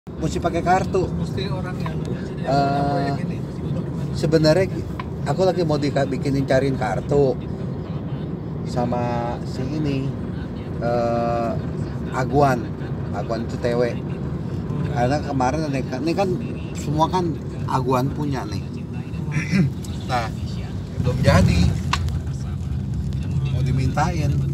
mesti pakai kartu. Mesti orang yang Eh, ini. Sebenarnya aku lagi mau bikinin cariin kartu sama si ini Aguan itu TW. Karena kemarin ini kan semua kan Aguan punya nih. Nah, belum jadi, mau dimintain.